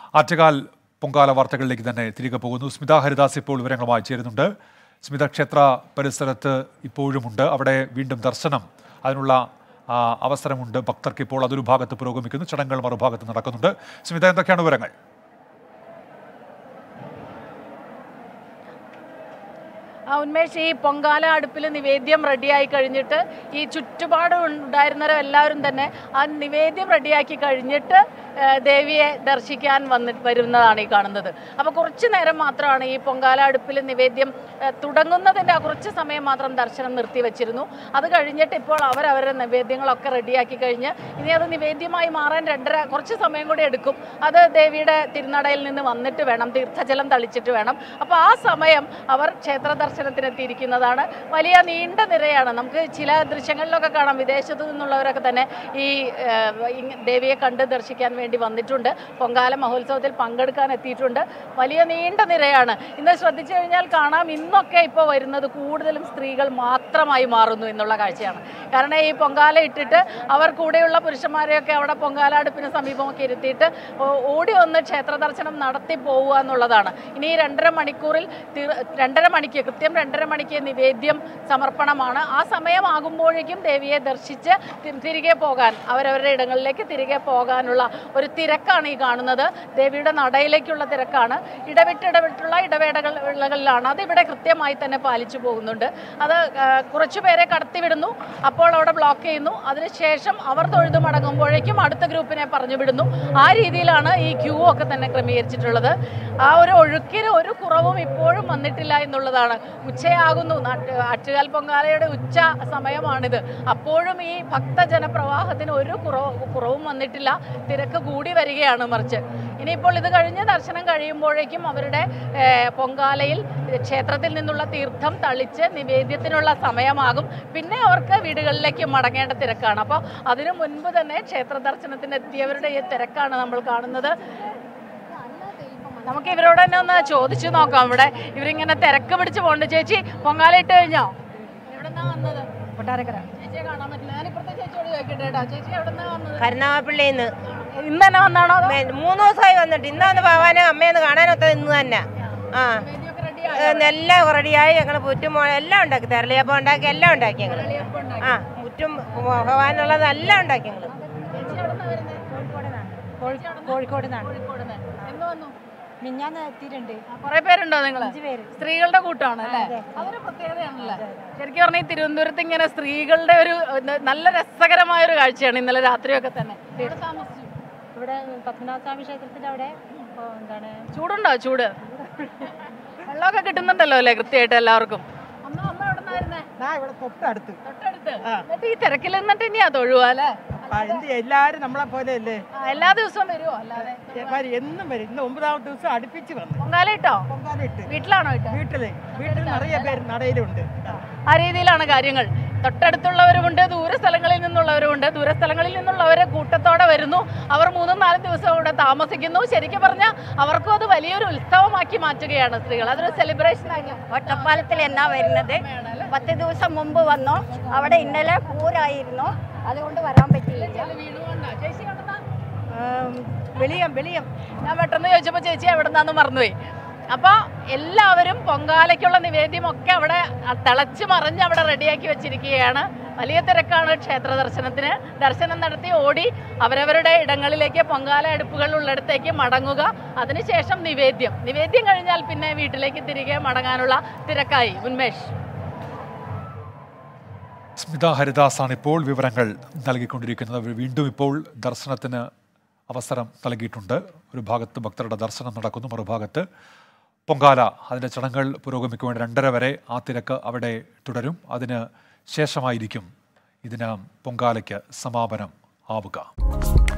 ആറ്റുകാൽ പൊങ്കാല വാർത്തകളിലേക്ക് തന്നെ തിരികെ പോകുന്നു. സ്മിത ഹരിദാസ് ഇപ്പോൾ വിവരങ്ങളുമായി ചേരുന്നുണ്ട്. സ്മിത, ക്ഷേത്ര പരിസരത്ത് ഇപ്പോഴുമുണ്ട്. അവിടെ വീണ്ടും ദർശനം അതിനുള്ള അവസരമുണ്ട് ഭക്തർക്ക്. ഇപ്പോൾ അതൊരു ഭാഗത്ത് പുരോഗമിക്കുന്നു, ചടങ്ങുകൾ മറുഭാഗത്ത് നടക്കുന്നുണ്ട്. സ്മിത, എന്തൊക്കെയാണ് വിവരങ്ങൾ? ഉന്മേഷ്, ഈ പൊങ്കാല അടുപ്പിൽ നിവേദ്യം റെഡിയായി കഴിഞ്ഞിട്ട് ഈ ചുറ്റുപാട് ഉണ്ടായിരുന്നവരെല്ലാവരും തന്നെ ആ നിവേദ്യം റെഡിയാക്കി കഴിഞ്ഞിട്ട് ദേവിയെ ദർശിക്കാൻ വരുന്നതാണ് ഈ കാണുന്നത്. അപ്പോൾ കുറച്ച് നേരം മാത്രമാണ് ഈ പൊങ്കാല അടുപ്പിൽ നിവേദ്യം തുടങ്ങുന്നതിൻ്റെ കുറച്ച് സമയം മാത്രം ദർശനം നിർത്തിവെച്ചിരുന്നു. അത് കഴിഞ്ഞിട്ട് ഇപ്പോൾ അവരവരുടെ നിവേദ്യങ്ങളൊക്കെ റെഡിയാക്കി കഴിഞ്ഞ് ഇനി അത് നിവേദ്യമായി മാറാൻ കുറച്ച് സമയം കൂടി എടുക്കും. അത് ദേവിയുടെ തിരുനടയിൽ നിന്ന് വന്നിട്ട് വേണം, തീർത്ഥജലം തളിച്ചിട്ട് വേണം. അപ്പോൾ ആ സമയം അവർ ക്ഷേത്ര ദർശനത്തിനെത്തിയിരിക്കുന്നതാണ്. വലിയ നീണ്ട നിരയാണ്. നമുക്ക് ചില ദൃശ്യങ്ങളിലൊക്കെ കാണാം, വിദേശത്തു നിന്നുള്ളവരൊക്കെ തന്നെ ഈ ദേവിയെ കണ്ട് ദർശിക്കാൻ വേണ്ടി വന്നിട്ടുണ്ട്. പൊങ്കാല മഹോത്സവത്തിൽ പങ്കെടുക്കാൻ എത്തിയിട്ടുണ്ട്. വലിയ നീണ്ട നിരയാണ്. ഇന്ന് ശ്രദ്ധിച്ചു കഴിഞ്ഞാൽ കാണാം, ഇന്നൊക്കെ ഇപ്പോൾ വരുന്നത് കൂടുതലും സ്ത്രീകൾ മാത്രമായി മാറുന്നു എന്നുള്ള കാഴ്ചയാണ്. കാരണം ഈ പൊങ്കാല ഇട്ടിട്ട് അവർ കൂടെയുള്ള പുരുഷന്മാരെയൊക്കെ അവിടെ പൊങ്കാല അടുപ്പിന് സമീപമൊക്കെ ഇരുത്തിയിട്ട് ഓടി വന്ന് ക്ഷേത്ര ദർശനം നടത്തി പോവുക എന്നുള്ളതാണ്. ഇനി 2.5 മണിക്കൂറിൽ 2.5 മണിക്ക് കൃത്യം 2.5 മണിക്ക് നിവേദ്യം സമർപ്പണമാണ്. ആ സമയമാകുമ്പോഴേക്കും ദേവിയെ ദർശിച്ച് തിരികെ പോകാൻ, അവരവരുടെ ഇടങ്ങളിലേക്ക് തിരികെ പോകാനുള്ള ഒരു തിരക്കാണ് ഈ കാണുന്നത്. ദേവിയുടെ നടയിലേക്കുള്ള തിരക്കാണ്. ഇടവിട്ടുള്ള ഇടവേളകളിലാണ്. അതിവിടെ കൃത്യമായി തന്നെ പാലിച്ചു പോകുന്നുണ്ട്. അത് കുറച്ചുപേരെ കടത്തിവിടുന്നു, അപ്പോൾ അവിടെ ബ്ലോക്ക് ചെയ്യുന്നു. അതിനുശേഷം അവർ തൊഴുതു മടങ്ങുമ്പോഴേക്കും അടുത്ത ഗ്രൂപ്പിനെ പറഞ്ഞു വിടുന്നു. ആ രീതിയിലാണ് ഈ ക്യൂ ഒക്കെ തന്നെ ക്രമീകരിച്ചിട്ടുള്ളത്. ആ ഒരു ഒഴുക്കിന് ഒരു കുറവും ഇപ്പോഴും വന്നിട്ടില്ല എന്നുള്ളതാണ്. ഉച്ചയാകുന്നു, ആറ്റുകാൽ പൊങ്കാലയുടെ ഉച്ച സമയമാണിത്. അപ്പോഴും ഈ ഭക്തജനപ്രവാഹത്തിന് ഒരു കുറവും വന്നിട്ടില്ല. തിരക്ക് കൂടി വരികയാണ്. മറിച്ച് ഇനിയിപ്പോൾ ഇത് കഴിഞ്ഞ് ദർശനം കഴിയുമ്പോഴേക്കും അവരുടെ പൊങ്കാലയിൽ ക്ഷേത്രത്തിൽ നിന്നുള്ള തീർത്ഥം തളിച്ച് നിവേദ്യത്തിനുള്ള സമയമാകും. പിന്നെ അവർക്ക് വീടുകളിലേക്ക് മടങ്ങേണ്ട തിരക്കാണ്. അപ്പോൾ അതിനു മുൻപ് തന്നെ ക്ഷേത്ര ദർശനത്തിന് എത്തിയവരുടെ ഈ തിരക്കാണ് നമ്മൾ കാണുന്നത്. നമുക്ക് ഇവരോട് തന്നെ ഒന്ന് ചോദിച്ചു നോക്കാം. ഇവിടെ ഇവരിങ്ങനെ തിരക്ക് പിടിച്ച് പോണ്ട്. ചേച്ചി, പൊങ്കാല ഇട്ട് കഴിഞ്ഞോ? എവിടെന്നാ വന്നത്? കൊട്ടാരക്കര. ചേച്ചിയെ കാണാൻ പറ്റില്ല. ഞാൻ ഇപ്പുറത്തെ ചേച്ചിയോട് ചോദിക്കട്ടെ കേട്ടോ. ചേച്ചി എവിടെന്നാ വന്നത്? കരുനാഗപ്പള്ളിന്ന്. ഇന്ന് തന്നെ വന്നാണോ? 3 ദിവസമായി വന്നിട്ട്. ഇന്നാന്ന് പോവാനും അമ്മയൊന്ന് കാണാനൊക്കെ ഇന്ന് തന്നെ. ആ, എല്ലാം റെഡിയായി. ഞങ്ങൾ പുറ്റും എല്ലാം ഉണ്ടാക്കി, തെരളിയപ്പം ഉണ്ടാക്കി, എല്ലാം ഉണ്ടാക്കി ഞങ്ങൾ. ആ, പുറ്റും പോകാനുള്ളത് എല്ലാം ഉണ്ടാക്കി ഞങ്ങൾ. കോഴിക്കോട് മിഞ്ഞാന്ന് എത്തിയിട്ടുണ്ട്. കുറെ പേരുണ്ടോ നിങ്ങൾ? 5 പേര്. സ്ത്രീകളുടെ കൂട്ടമാണ് അല്ലേ? അതൊരു പ്രത്യേകതയാണല്ലേ. ശരിക്കും പറഞ്ഞാൽ ഈ തിരുവനന്തപുരത്ത് ഇങ്ങനെ സ്ത്രീകളുടെ ഒരു നല്ല രസകരമായ ഒരു കാഴ്ചയാണ്. ഇന്നലെ രാത്രിയൊക്കെ തന്നെ ഇവിടെ പത്മനാഭസ്വാമി ക്ഷേത്രത്തിന്റെ അവിടെ എന്താണ്, ചൂടുണ്ടോ? ചൂട് വെള്ളമൊക്കെ കിട്ടുന്നുണ്ടല്ലോ അല്ലേ കൃത്യമായിട്ട് എല്ലാവർക്കും? അമ്മ എവിടെ തൊട്ടടുത്ത്. എന്നിട്ട് ഈ തിരക്കിൽ നിന്നിട്ട് ഇനിയാ തൊഴുവാ അല്ലേ? എല്ലാരും നമ്മളെ പോലെ അല്ലേ? എല്ലാ ദിവസവും വരുമോ? അല്ലാതെ എന്നും വരും. ഇന്ന് 9ാമത്തെ ദിവസം അടുപ്പിച്ച് വന്നു. പൊങ്കാല ഇട്ടോ? പൊങ്കാല ഇട്ട്. വീട്ടിലാണോ ഇട്ടോ? വീട്ടിൽ നിറയെ പേര് നടയിലുണ്ട്. ആ രീതിയിലാണ് കാര്യങ്ങൾ. തൊട്ടടുത്തുള്ളവരുമുണ്ട്, ദൂരസ്ഥലങ്ങളിൽ നിന്നുള്ളവരുമുണ്ട്. ദൂരസ്ഥലങ്ങളിൽ നിന്നുള്ളവരെ കൂട്ടത്തോടെ വരുന്നു. അവർ 3-4 ദിവസം ഇവിടെ താമസിക്കുന്നു. ശരിക്കും പറഞ്ഞാൽ അവർക്കും അത് വലിയൊരു ഉത്സവമാക്കി മാറ്റുകയാണ് സ്ത്രീകൾ. അതൊരു സെലിബ്രേഷൻ ആക്കി. ഒറ്റപ്പാലത്തിൽ എന്നാ വരുന്നത്? 10 ദിവസം മുമ്പ് വന്നു. അവിടെ ഇന്നലെ പൂരായിരുന്നു, അതുകൊണ്ട് വരാൻ പറ്റിയില്ല. വെളിയം. ഞാൻ പെട്ടെന്ന് ചോദിച്ചപ്പോൾ ചേച്ചി എവിടെന്നാന്ന് മറന്നുപോയി. അപ്പോൾ എല്ലാവരും പൊങ്കാലയ്ക്കുള്ള നിവേദ്യമൊക്കെ അവിടെ തിളച്ച് മറിഞ്ഞ് അവിടെ റെഡിയാക്കി വെച്ചിരിക്കുകയാണ്. വലിയ തിരക്കാണ് ക്ഷേത്ര ദർശനത്തിന്. ദർശനം നടത്തി ഓടി അവരവരുടെ ഇടങ്ങളിലേക്ക്, പൊങ്കാല അടുപ്പുകൾ ഉള്ളിടത്തേക്ക് മടങ്ങുക. അതിനുശേഷം നിവേദ്യം കഴിഞ്ഞാൽ പിന്നെ വീട്ടിലേക്ക് തിരികെ മടങ്ങാനുള്ള തിരക്കായി. ഉന്മേഷ്. സ്മിത ഹരിദാസാണ് ഇപ്പോൾ വിവരങ്ങൾ നൽകിക്കൊണ്ടിരിക്കുന്നത്. വീണ്ടും ഇപ്പോൾ ദർശനത്തിന് അവസരം നൽകിയിട്ടുണ്ട്. ഒരു ഭാഗത്ത് ഭക്തരുടെ ദർശനം നടക്കുന്നു, മറുഭാഗത്ത് പൊങ്കാല അതിൻ്റെ ചടങ്ങുകൾ പുരോഗമിക്കുവാൻ 2:30 വരെ ആ തിരക്ക് അവിടെ തുടരും. അതിന് ശേഷമായിരിക്കും ഇതിന് പൊങ്കാലയ്ക്ക് സമാപനം ആവുക.